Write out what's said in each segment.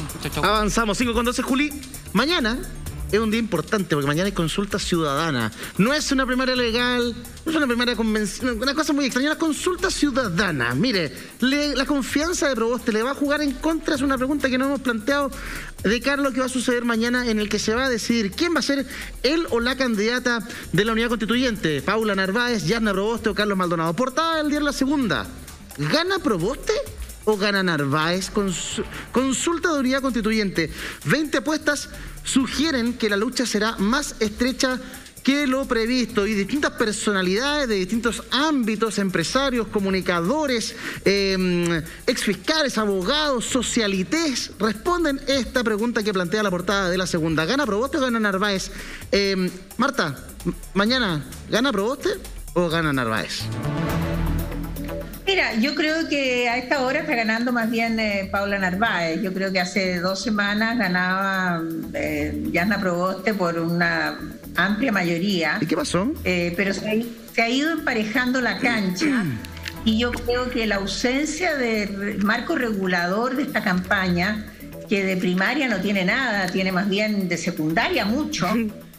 Chau, chau. Avanzamos, 5:12, Juli. Mañana es un día importante porque mañana hay consulta ciudadana. No es una primaria legal, no es una primaria convencional, una cosa muy extraña, una consulta ciudadana. Mire, la confianza de Proboste le va a jugar en contra, es una pregunta que no hemos planteado de cara a lo que va a suceder mañana, en el que se va a decidir quién va a ser él o la candidata de la unidad constituyente, Paula Narváez, Yarna Proboste o Carlos Maldonado. Portada del día La Segunda. ¿Gana Proboste o gana Narváez? Consulta de unidad constituyente. 20 apuestas sugieren que la lucha será más estrecha que lo previsto y distintas personalidades de distintos ámbitos, empresarios, comunicadores, exfiscales, abogados, socialités, responden esta pregunta que plantea la portada de La Segunda. ¿Gana Proboste o gana Narváez? Marta, mañana, ¿gana Proboste o gana Narváez? Mira, yo creo que a esta hora está ganando más bien Paula Narváez. Yo creo que hace 2 semanas ganaba Yarna Proboste por una amplia mayoría. ¿Y qué pasó? Pero se ha ido emparejando la cancha y yo creo que la ausencia de marco regulador de esta campaña, que de primaria no tiene nada, tiene más bien de secundaria mucho,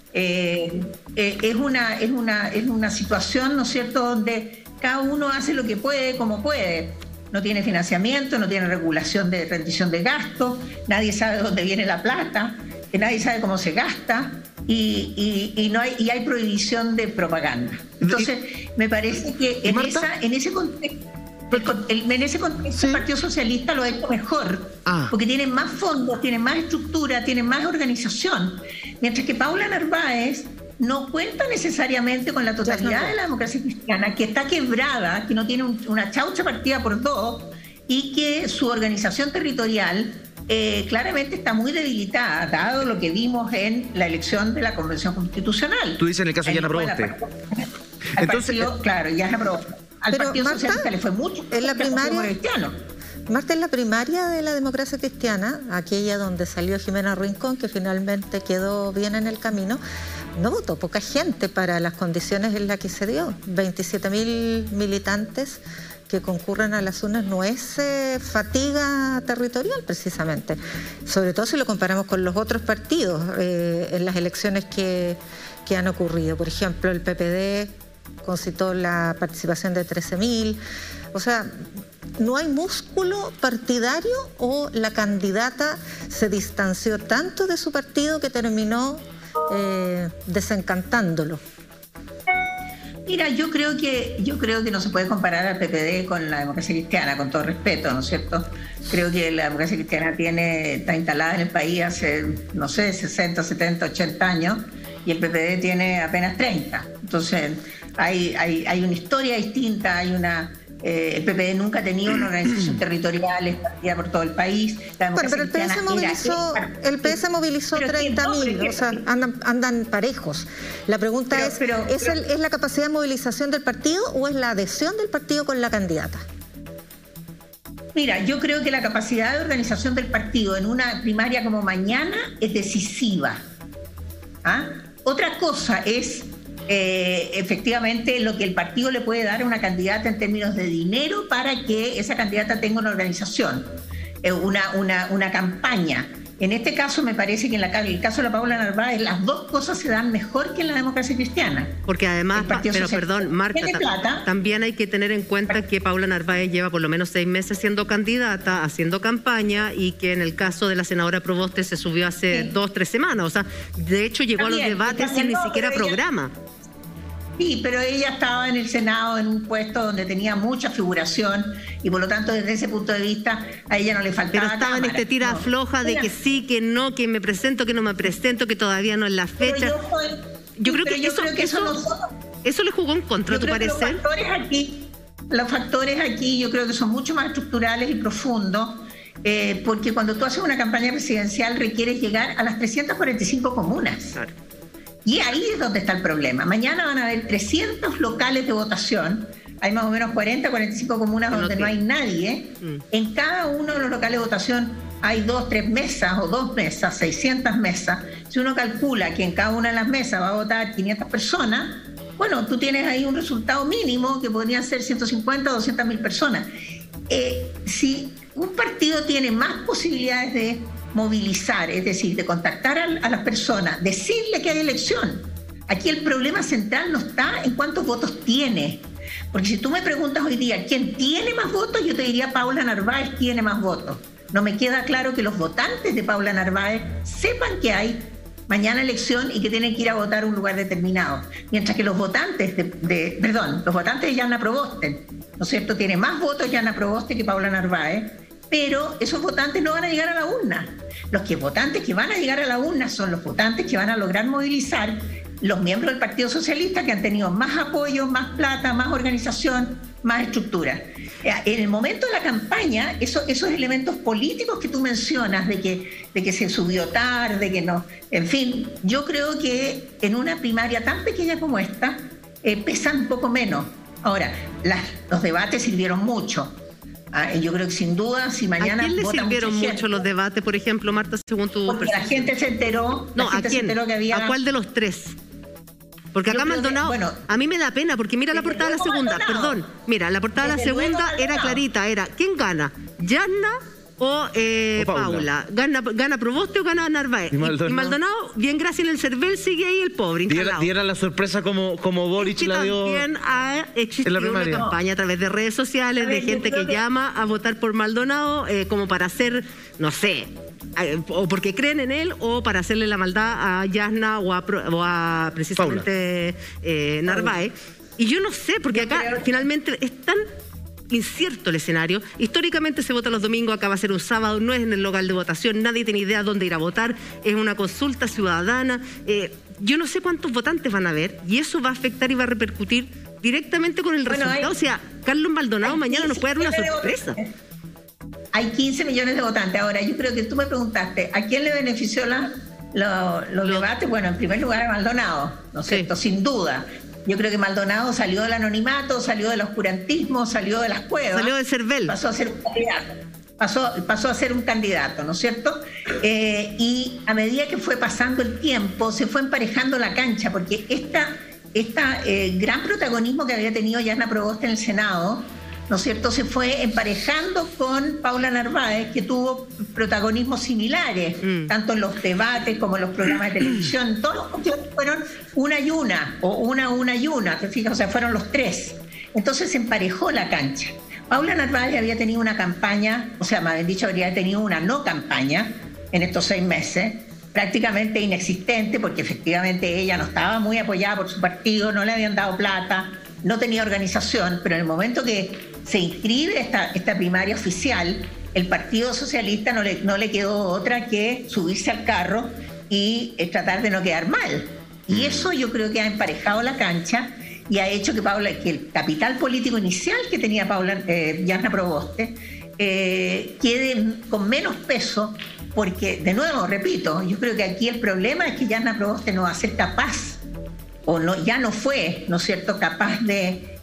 es una situación, ¿no es cierto?, donde cada uno hace lo que puede, como puede. No tiene financiamiento, no tiene regulación de rendición de gastos, nadie sabe dónde viene la plata, nadie sabe cómo se gasta y hay prohibición de propaganda. Entonces, me parece que en ese contexto el Partido Socialista lo ha hecho mejor, porque tiene más fondos, tiene más estructura, tiene más organización, mientras que Paula Narváez no cuenta necesariamente con la totalidad de la democracia cristiana, que está quebrada, que no tiene una chaucha partida por 2 y que su organización territorial claramente está muy debilitada, dado lo que vimos en la elección de la Convención Constitucional. Tú dices en el caso de Yarna Proboste. Claro, Yarna Proboste. Al Partido Socialista le fue mucho en la primaria. Marta, en la primaria de la democracia cristiana, aquella donde salió Jimena Rincón, que finalmente quedó bien en el camino, no votó poca gente para las condiciones en las que se dio. 27.000 militantes que concurren a las urnas no es fatiga territorial precisamente, sobre todo si lo comparamos con los otros partidos en las elecciones que han ocurrido. Por ejemplo, el PPD concitó la participación de 13.000, o sea, no hay músculo partidario o la candidata se distanció tanto de su partido que terminó desencantándolo. Mira, yo creo que no se puede comparar al PPD con la democracia cristiana, con todo respeto, ¿no es cierto? Creo que la democracia cristiana está instalada en el país hace, no sé, 60, 70, 80 años y el PPD tiene apenas 30. Entonces, hay una historia distinta, el PPD nunca ha tenido una organización territorial esparcida por todo el país. Bueno, pero el PS movilizó 30.000, o sea, andan parejos. La pregunta ¿es la capacidad de movilización del partido o es la adhesión del partido con la candidata? Mira, yo creo que la capacidad de organización del partido en una primaria como mañana es decisiva. Otra cosa es efectivamente lo que el partido le puede dar a una candidata en términos de dinero para que esa candidata tenga una organización, una campaña. En este caso me parece que en el caso de la Paula Narváez las dos cosas se dan mejor que en la democracia cristiana. Porque además, perdón, Marta, también hay que tener en cuenta que Paula Narváez lleva por lo menos 6 meses siendo candidata, haciendo campaña, y que en el caso de la senadora Proboste se subió hace 2 o 3 semanas. O sea, de hecho llegó a los debates sin ni siquiera programa. Sí, pero ella estaba en el Senado en un puesto donde tenía mucha figuración y por lo tanto desde ese punto de vista a ella no le faltaba. Pero estaba en este tira floja de que sí, que no, que me presento, que no me presento, que todavía no es la fecha. Yo creo que eso le jugó en contra, ¿a tu parecer? Los factores aquí yo creo que son mucho más estructurales y profundos, porque cuando tú haces una campaña presidencial requieres llegar a las 345 comunas. Claro. Y ahí es donde está el problema. Mañana van a haber 300 locales de votación. Hay más o menos 40, 45 comunas donde no hay nadie. En cada uno de los locales de votación hay 2, 3 mesas o 2 mesas, 600 mesas. Si uno calcula que en cada una de las mesas va a votar 500 personas, bueno, tú tienes ahí un resultado mínimo que podrían ser 150 o 200.000 personas. Si un partido tiene más posibilidades de movilizar, es decir, de contactar a las personas, decirle que hay elección. Aquí el problema central no está en cuántos votos tiene. Porque si tú me preguntas hoy día quién tiene más votos, yo te diría Paula Narváez tiene más votos. No me queda claro que los votantes de Paula Narváez sepan que hay mañana elección y que tienen que ir a votar a un lugar determinado. Mientras que los votantes los votantes de Yanna Proboste, ¿no es cierto?, tiene más votos Yanna Proboste que Paula Narváez, pero esos votantes no van a llegar a la urna. Los votantes que van a llegar a la urna son los votantes que van a lograr movilizar los miembros del Partido Socialista, que han tenido más apoyo, más plata, más organización, más estructura. En el momento de la campaña, esos elementos políticos que tú mencionas, de que se subió tarde, que no, en fin, yo creo que en una primaria tan pequeña como esta, pesan un poco menos. Ahora, los debates sirvieron mucho. Yo creo que sin duda, si mañana... ¿A quién le sirvieron mucho los debates, por ejemplo, Marta, según tu percepción? La gente se enteró, no, ¿a quién? Que había... ¿A cuál de los tres? Porque acá Maldonado, a mí me da pena, porque mira la portada de la segunda, perdón, mira, la portada de la segunda era clarita, era ¿quién gana? ¿Yanna o Paula? ¿Gana Proboste o gana Narváez? Y Maldonado, bien gracias en el CERVEL, sigue ahí el pobre instalado. Diera la sorpresa como Boric la dio. También ha existido una campaña a través de redes sociales de gente que llama a votar por Maldonado como para hacer, no sé, o porque creen en él o para hacerle la maldad a Yanna o a precisamente Narváez. Y yo no sé, porque acá finalmente es tan incierto el escenario. Históricamente se vota los domingos, acá va a ser un sábado, no es en el local de votación, nadie tiene idea dónde ir a votar, es una consulta ciudadana. Yo no sé cuántos votantes van a haber y eso va a afectar y va a repercutir directamente con el resultado. O sea, Carlos Maldonado mañana nos puede dar una sorpresa. Hay 15 millones de votantes. Ahora, yo creo que tú me preguntaste, ¿a quién le benefició los debates? Bueno, en primer lugar a Maldonado, ¿no es cierto? Sin duda. Yo creo que Maldonado salió del anonimato, salió del oscurantismo, salió de las cuevas. Salió del CERVEL. Pasó a ser un candidato. Pasó a ser un candidato, ¿no es cierto? Y a medida que fue pasando el tiempo, se fue emparejando la cancha, porque gran protagonismo que había tenido Yanna Proboste en el Senado, ¿no es cierto?, se fue emparejando con Paula Narváez, que tuvo protagonismos similares, tanto en los debates como en los programas de televisión. Todos los cuestiones fueron una y una, o una y una, ¿te fijas? O sea, fueron los tres. Entonces se emparejó la cancha. Paula Narváez había tenido una campaña, o sea, más bien dicho, habría tenido una no campaña en estos 6 meses, prácticamente inexistente, porque efectivamente ella no estaba muy apoyada por su partido, no le habían dado plata, no tenía organización, pero en el momento que se inscribe esta primaria oficial, el Partido Socialista no le quedó otra que subirse al carro y tratar de no quedar mal. Y eso yo creo que ha emparejado la cancha y ha hecho que el capital político inicial que tenía Yanna Proboste quede con menos peso, porque, de nuevo, repito, yo creo que aquí el problema es que Yanna Proboste no va a ser capaz, o no, ya no fue, ¿no es cierto?, capaz de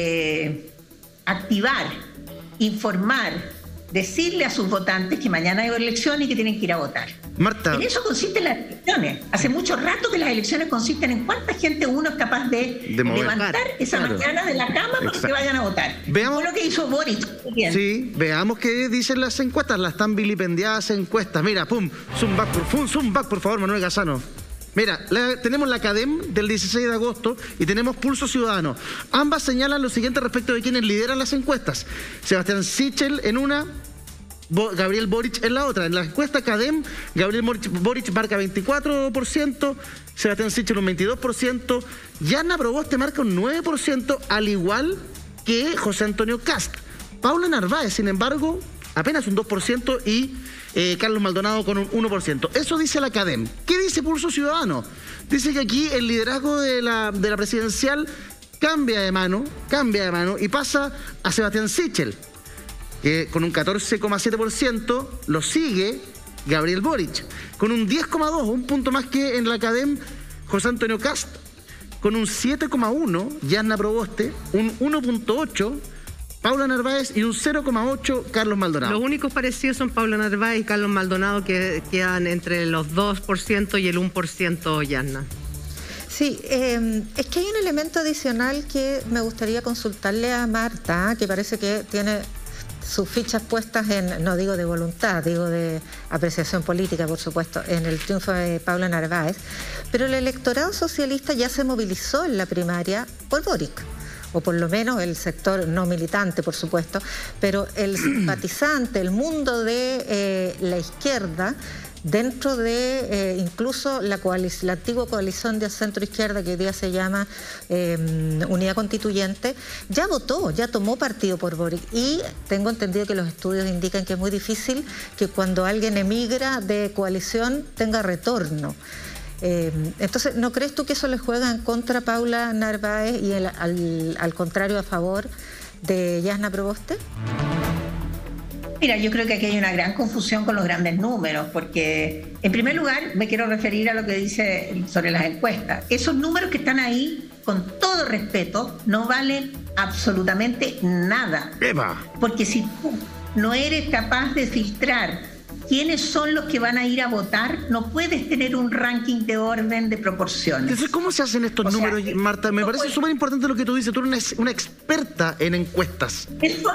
activar, informar, decirle a sus votantes que mañana hay elecciones y que tienen que ir a votar. Marta. En eso consisten las elecciones. Hace mucho rato que las elecciones consisten en cuánta gente uno es capaz de levantar esa mañana de la cama para que vayan a votar. Veamos lo que hizo Boric. Sí, veamos qué dicen las encuestas, las tan vilipendiadas encuestas. Mira, zoom back, por favor, Manuel Gasano. Mira, tenemos la CADEM del 16 de agosto y tenemos Pulso Ciudadano. Ambas señalan lo siguiente respecto de quienes lideran las encuestas. Sebastián Sichel en una, Gabriel Boric en la otra. En la encuesta CADEM, Gabriel Boric marca 24%, Sebastián Sichel un 22%, Yanna Proboste marca un 9%, al igual que José Antonio Kast. Paula Narváez, sin embargo, apenas un 2% y Carlos Maldonado con un 1%. Eso dice la CADEM. ¿Qué dice Pulso Ciudadano? Dice que aquí el liderazgo de la presidencial cambia de mano y pasa a Sebastián Sichel, que con un 14,7% lo sigue Gabriel Boric, con un 10,2%, un punto más que en la CADEM José Antonio Kast, con un 7,1% Yanna Proboste, un 1,8% Paula Narváez y un 0,8% Carlos Maldonado. Los únicos parecidos son Paula Narváez y Carlos Maldonado, que quedan entre los 2% y el 1% Yanna. Sí, es que hay un elemento adicional que me gustaría consultarle a Marta, que parece que sus fichas puestas en, no digo de voluntad, digo de apreciación política, por supuesto, en el triunfo de Paula Narváez, pero el electorado socialista ya se movilizó en la primaria por Boric, o por lo menos el sector no militante, por supuesto, pero el simpatizante, el mundo de la izquierda, dentro de incluso la antigua coalición de centro-izquierda, que hoy día se llama Unidad Constituyente, ya votó, ya tomó partido por Boric. Y tengo entendido que los estudios indican que es muy difícil que cuando alguien emigra de coalición tenga retorno. Entonces, ¿no crees tú que eso le juega en contra a Paula Narváez y al contrario a favor de Jasna Proboste? Mira, yo creo que aquí hay una gran confusión con los grandes números, porque en primer lugar me quiero referir a lo que dice sobre las encuestas. Esos números que están ahí, con todo respeto, no valen absolutamente nada. ¡Eva! Porque si tú no eres capaz de filtrar quiénes son los que van a ir a votar, no puedes tener un ranking de orden de proporciones. Entonces, ¿cómo se hacen estos números, Marta? Me parece súper importante lo que tú dices. Tú eres una experta en encuestas.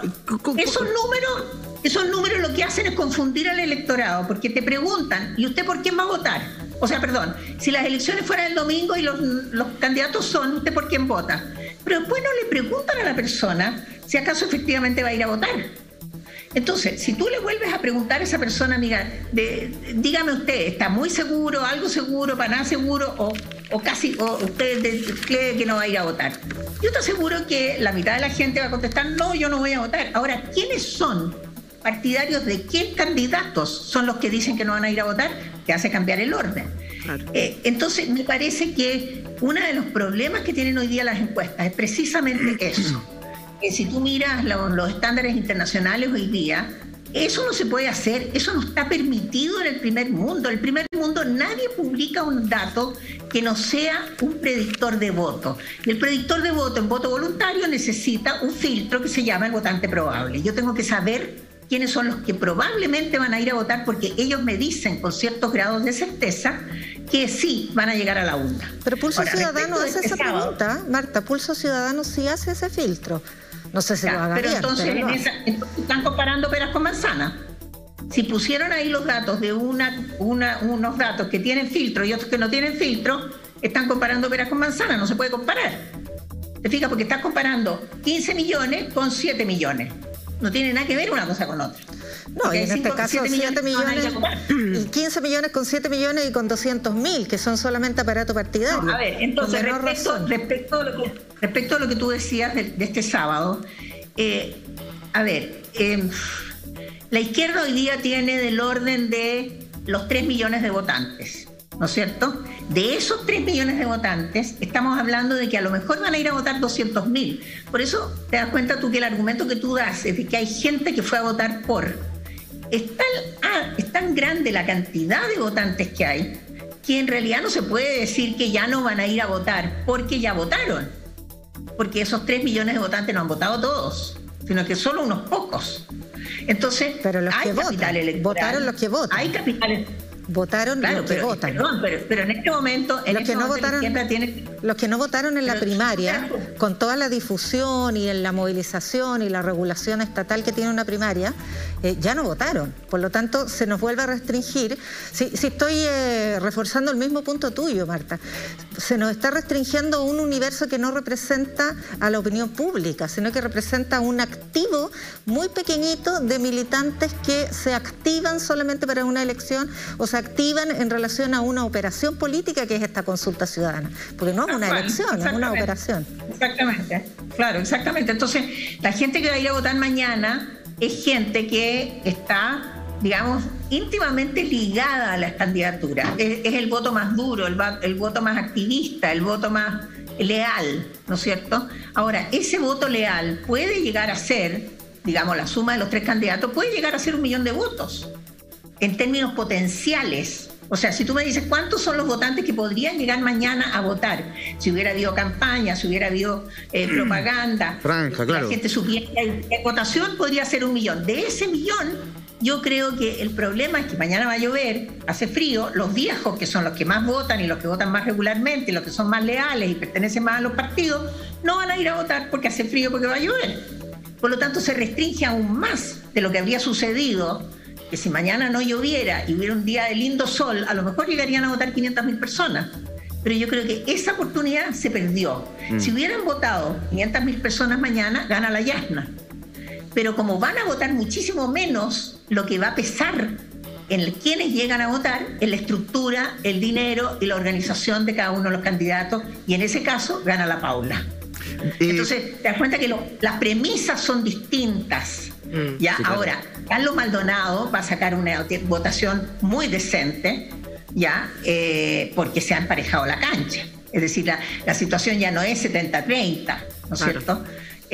Esos números lo que hacen es confundir al electorado, porque te preguntan, ¿y usted por quién va a votar? O sea, perdón, si las elecciones fueran el domingo y los candidatos son, ¿usted por quién vota? Pero después no le preguntan a la persona si acaso efectivamente va a ir a votar. Entonces, si tú le vuelves a preguntar a esa persona, amiga, dígame usted, ¿está muy seguro, algo seguro, para nada seguro, o usted cree que no va a ir a votar? Yo te aseguro que la mitad de la gente va a contestar, no, yo no voy a votar. Ahora, ¿quiénes son partidarios de qué candidatos son los que dicen que no van a ir a votar? Que hace cambiar el orden. Claro. Entonces, me parece que uno de los problemas que tienen hoy día las encuestas es precisamente eso. Si tú miras los estándares internacionales hoy día, eso no se puede hacer, eso no está permitido en el primer mundo. En el primer mundo nadie publica un dato que no sea un predictor de voto. Y el predictor de voto en voto voluntario necesita un filtro que se llama el votante probable. Yo tengo que saber quiénes son los que probablemente van a ir a votar, porque ellos me dicen con ciertos grados de certeza que sí van a llegar a la urna. Pero Pulso Ciudadano hace esa pregunta, Marta. Pulso Ciudadano sí hace ese filtro. No sé si lo haga bien, entonces, entonces están comparando peras con manzanas. Si pusieron ahí los datos de unos datos que tienen filtro y otros que no tienen filtro, están comparando peras con manzanas, no se puede comparar. ¿Te fijas? Porque estás comparando 15 millones con 7 millones. No tiene nada que ver una cosa con otra. No, y en este caso 7 millones y 15 millones con 7 millones y con 200.000, que son solamente aparato partidario. No, a ver, entonces respecto a lo que tú decías de este sábado, la izquierda hoy día tiene del orden de los 3 millones de votantes, ¿no es cierto? De esos 3 millones de votantes, estamos hablando de que a lo mejor van a ir a votar 200.000. Por eso te das cuenta tú que el argumento que tú das es de que hay gente que fue a votar por. Es tan grande la cantidad de votantes que hay, que en realidad no se puede decir que ya no van a ir a votar porque ya votaron. Porque esos 3 millones de votantes no han votado todos, sino que solo unos pocos. Entonces, pero los hay que capital electoral. Votaron los que votan. Hay capital. Votaron los que votan. Perdón, pero en este momento, los que no votaron en la primaria, con toda la difusión y en la movilización y la regulación estatal que tiene una primaria, ya no votaron. Por lo tanto, se nos vuelve a restringir. Si estoy reforzando el mismo punto tuyo, Marta, se nos está restringiendo un universo que no representa a la opinión pública, sino que representa un activo muy pequeñito de militantes que se activan solamente para una elección o se activan en relación a una operación política que es esta consulta ciudadana, porque no es una elección, es una operación. Exactamente, claro, exactamente. Entonces, la gente que va a ir a votar mañana es gente que está, digamos, íntimamente ligada a las candidaturas. Es el voto más duro, el voto más activista, el voto más leal, ¿no es cierto? Ahora, ese voto leal puede llegar a ser, digamos, la suma de los 3 candidatos, puede llegar a ser 1 millón de votos. En términos potenciales. O sea, si tú me dices cuántos son los votantes que podrían llegar mañana a votar, si hubiera habido campaña, si hubiera habido propaganda, franja, claro. La gente supiera que votación podría ser 1 millón. De ese 1 millón, yo creo que el problema es que mañana va a llover, hace frío, los viejos, que son los que más votan y los que votan más regularmente, y los que son más leales y pertenecen más a los partidos, no van a ir a votar porque hace frío, porque va a llover. Por lo tanto, se restringe aún más de lo que habría sucedido, que si mañana no lloviera y hubiera un día de lindo sol, a lo mejor llegarían a votar 500.000 personas. Pero yo creo que esa oportunidad se perdió. Si hubieran votado 500.000 personas mañana, gana la Yasna. Pero como van a votar muchísimo menos, lo que va a pesar en quienes llegan a votar es la estructura, el dinero y la organización de cada uno de los candidatos, y en ese caso gana la Paula. Entonces, te das cuenta que las premisas son distintas. ¿Ya? Sí, claro. Ahora, Carlos Maldonado va a sacar una votación muy decente, ¿ya? Porque se ha emparejado la cancha. Es decir, la situación ya no es 70-30, ¿no es cierto?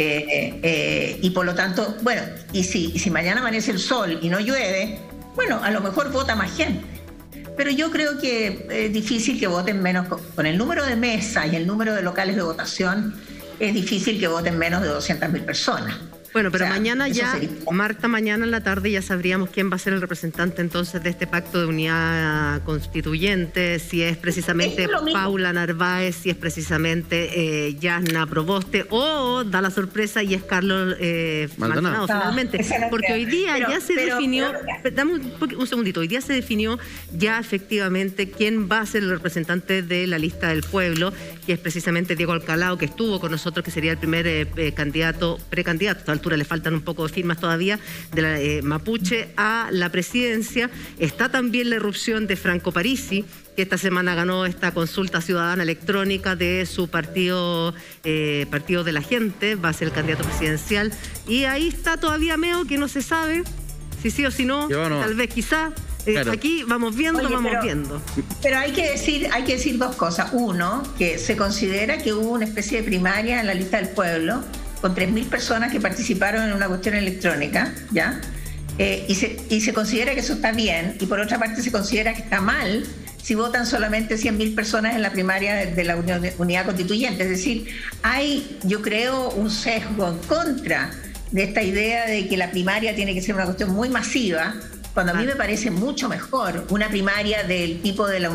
Y por lo tanto, bueno, y si mañana amanece el sol y no llueve, bueno, a lo mejor vota más gente. Pero yo creo que es difícil que voten menos, con el número de mesas y el número de locales de votación, es difícil que voten menos de 200.000 personas. Bueno, pero mañana ya, Marta, mañana en la tarde ya sabríamos quién va a ser el representante entonces de este pacto de unidad constituyente, si es precisamente Paula Narváez, si es precisamente Yasna Proboste, o da la sorpresa y es Carlos Maldonado finalmente. Porque hoy día ya se definió, dame un segundito, hoy día se definió ya efectivamente quién va a ser el representante de la lista del pueblo, que es precisamente Diego Alcalá, que estuvo con nosotros, que sería el primer precandidato, a esta altura le faltan un poco de firmas todavía, de la Mapuche a la presidencia. Está también la irrupción de Franco Parisi, que esta semana ganó esta consulta ciudadana electrónica de su partido, Partido de la Gente, va a ser el candidato presidencial. Y ahí está todavía Meo, que no se sabe si sí o si no, tal vez quizá. Claro. Aquí vamos viendo, viendo. Pero hay que decir dos cosas. Uno, que se considera que hubo una especie de primaria en la lista del pueblo, con 3.000 personas que participaron en una cuestión electrónica, ¿ya? Y se considera que eso está bien, y por otra parte se considera que está mal si votan solamente 100.000 personas en la primaria de la unidad constituyente. Es decir, hay, yo creo, un sesgo en contra de esta idea de que la primaria tiene que ser una cuestión muy masiva, cuando a mí me parece mucho mejor una primaria del tipo de la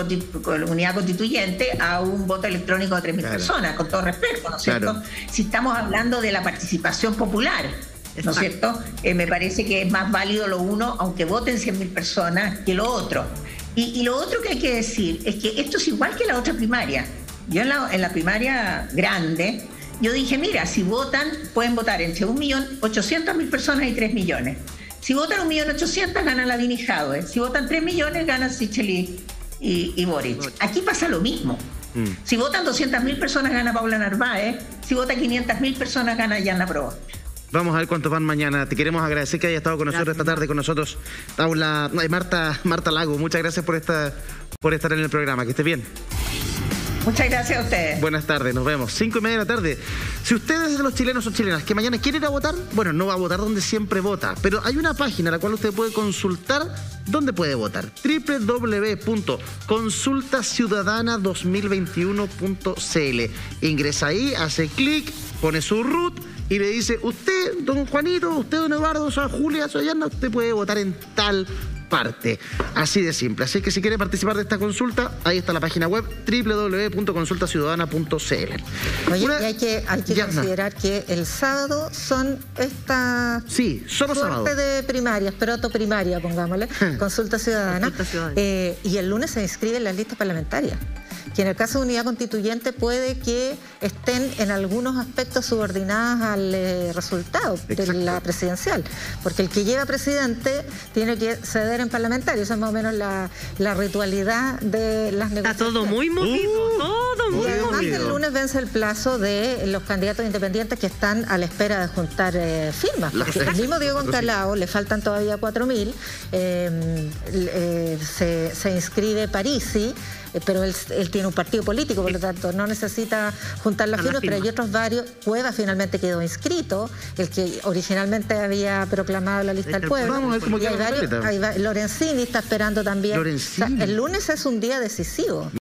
unidad constituyente a un voto electrónico de 3.000 personas, con todo respeto, ¿no es cierto? Si estamos hablando de la participación popular, ¿no es cierto? Me parece que es más válido lo uno, aunque voten 100.000 personas, que lo otro. Y lo otro que hay que decir es que esto es igual que la otra primaria. Yo en la primaria grande, yo dije, mira, si votan, pueden votar entre 1.800.000 personas y 3 millones. Si votan 1.800.000, gana Lavín y Jadwe. Si votan 3 millones, gana Sichel y Boric. Aquí pasa lo mismo. Si votan 200.000 personas, gana Paula Narváez. Si votan 500.000 personas, gana Yasna Proboste. Vamos a ver cuántos van mañana. Te queremos agradecer que haya estado con nosotros esta tarde, con nosotros, Marta Lago. Muchas gracias por estar en el programa. Que estés bien. Muchas gracias a ustedes. Buenas tardes, nos vemos. 5:30 de la tarde. Si ustedes de los chilenos o chilenas que mañana quieren ir a votar, bueno, no va a votar donde siempre vota, pero hay una página a la cual usted puede consultar dónde puede votar. www.consultaciudadana2021.cl. Ingresa ahí, hace clic, pone su root y le dice, usted, don Juanito, usted, don Eduardo, soy Julia, soy Yasna, usted puede votar en tal parte. Así de simple. Así que si quiere participar de esta consulta, ahí está la página web www.consultaciudadana.cl. Oye, y hay que considerar que el sábado son esta suerte de primarias, protoprimaria, pongámosle, consulta ciudadana. Y el lunes se inscriben las listas parlamentarias, que en el caso de unidad constituyente puede que estén en algunos aspectos subordinadas al resultado de la presidencial, porque el que lleva presidente tiene que ceder en parlamentario. Esa es más o menos la ritualidad de las negociaciones. Está todo muy movido, todo muy movido. Y además el lunes vence el plazo de los candidatos independientes que están a la espera de juntar firmas. El mismo Diego Alcalá, le faltan todavía 4.000, se inscribe Parisi, pero él tiene un partido político, por lo tanto no necesita juntar las firmas, pero hay otros varios. Cueva finalmente quedó inscrito, el que originalmente había proclamado la lista del pueblo. Vamos a ver cómo queda. Lorenzini está esperando también. O sea, el lunes es un día decisivo.